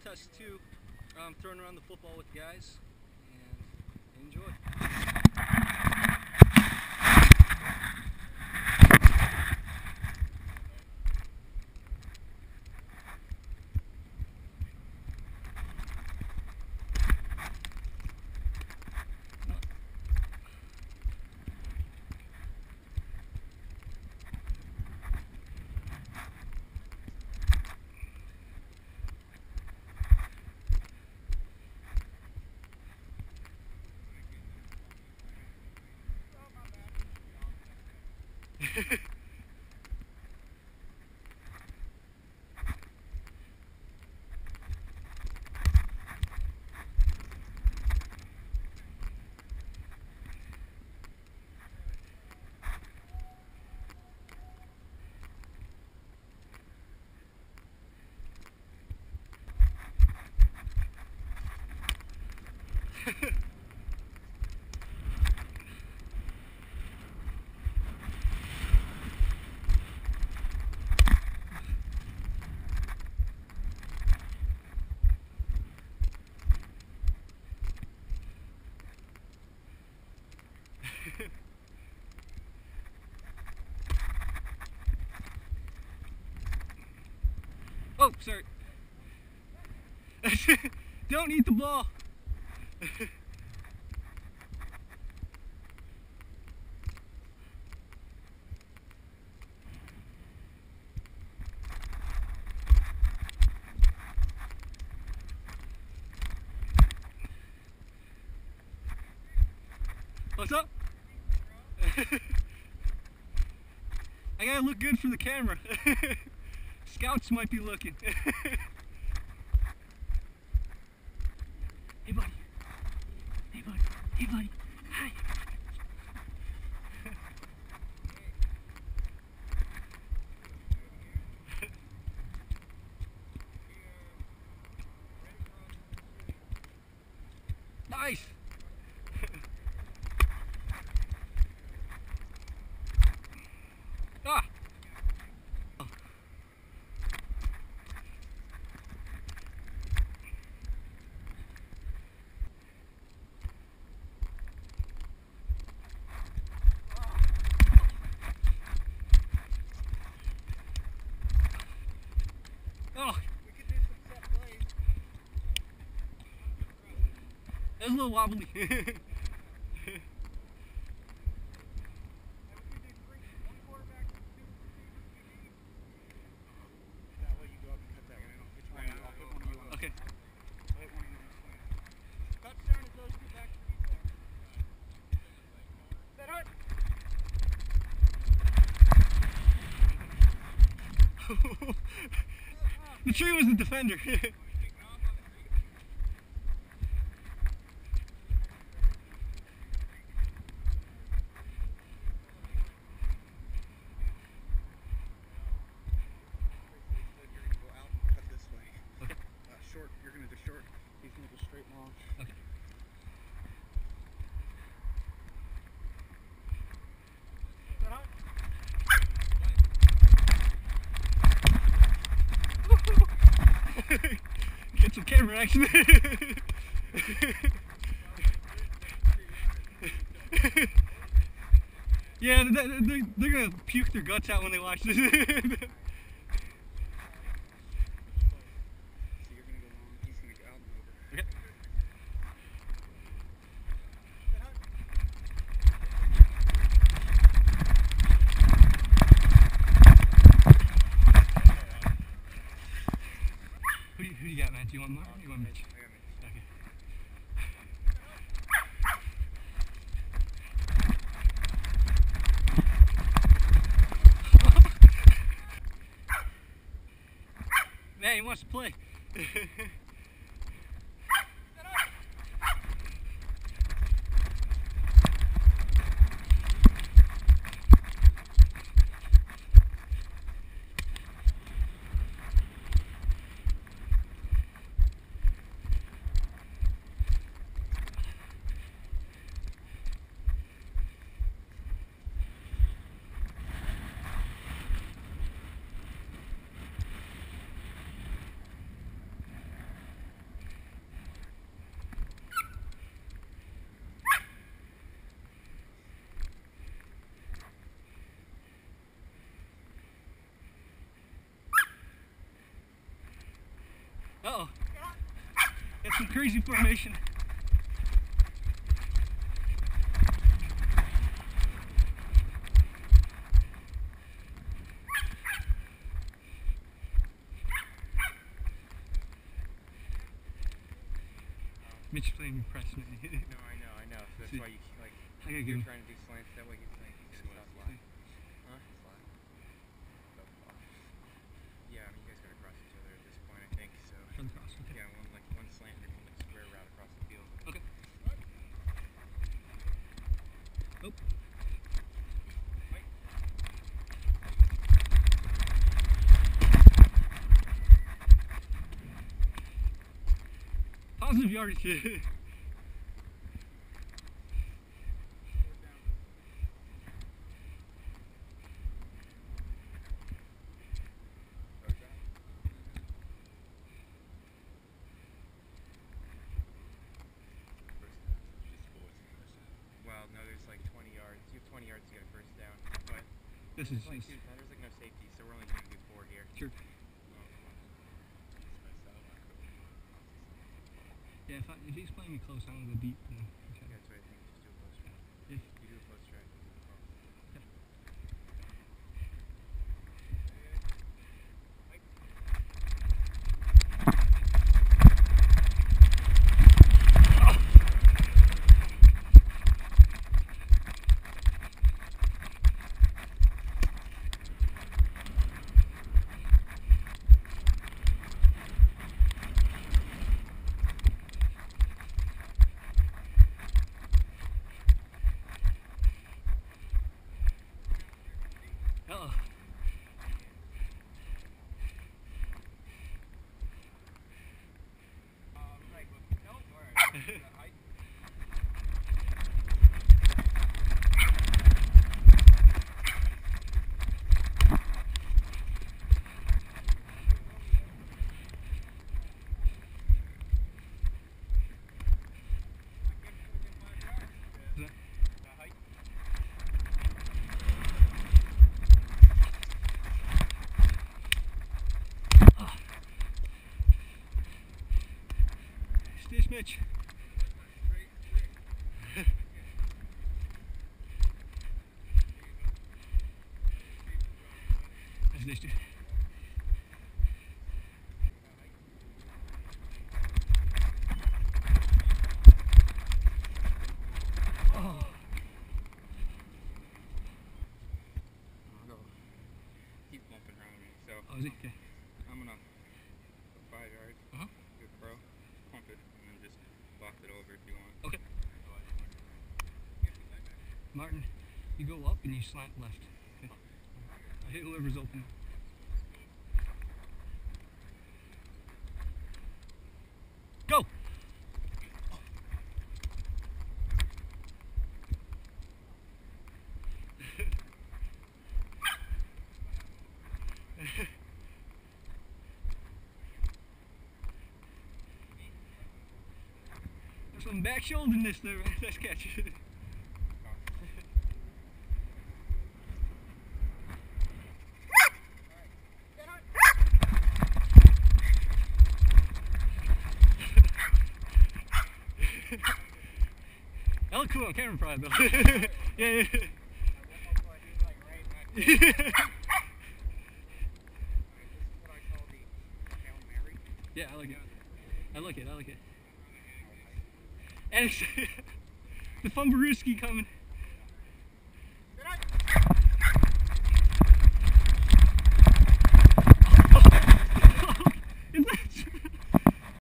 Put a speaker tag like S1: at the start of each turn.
S1: test 2, throwing around the football with the guys, and enjoy. Oh, sorry. Don't eat the ball. What's up? I gotta look good for the camera. Scouts might be looking. Hey buddy. Hey buddy. Hey buddy. Hi. Nice. Ah. Oh. We could do some set plays. It was a little wobbly. Okay. Touchdown is those two back to the tree was the defender.
S2: Short, you're going to do short, he's going to go straight long.
S1: Okay. Get some camera action. Yeah, they're going to puke their guts out when they watch this. Who do you got, man? Do you want Mark or you want Mitch?
S2: I got Mitch.
S1: Okay. Man, he wants to play. Uh-oh. That's some crazy formation. Mitch playing impressed me.
S2: No, I know. So that's why you like.
S1: I gotta
S2: You're
S1: give him.
S2: trying to do slants that way. You're saying you stop slide. Huh? Slide. Yeah, I mean you guys gotta cross each other at this point, I think. So.
S1: From the cross. Okay.
S2: Yeah, one slant and one like square route across the field.
S1: Okay. Oh. Positive yardage.
S2: Well, no, there's like 20 yards. You have 20 yards to get a first down. But
S1: This is
S2: like, dude, there's like no safety, so we're only going to do 4 here.
S1: sure. Yeah, if he's playing me close, I'm gonna go deep. Then okay.
S2: That's what I think. Just do a close track.
S1: If
S2: You do a close track.
S1: uh-oh.
S2: Right, but don't worry.
S1: Stitch Mitch. That's nice, dude. Oh.
S2: Keep bumping around me. So
S1: Oh, is it? Okay.
S2: I'm gonna go 5 yards.
S1: Uh-huh.
S2: GoPro, pump it, and then just box it over if you want.
S1: Okay. Martin, you go up and you slant left. Okay. I'll hit whoever's open. Go! There's some back shouldering this there, right? That's catch. That looked cool on camera probably though. Yeah. Yeah, I like it. I like it. And it's the Fumbarooski coming.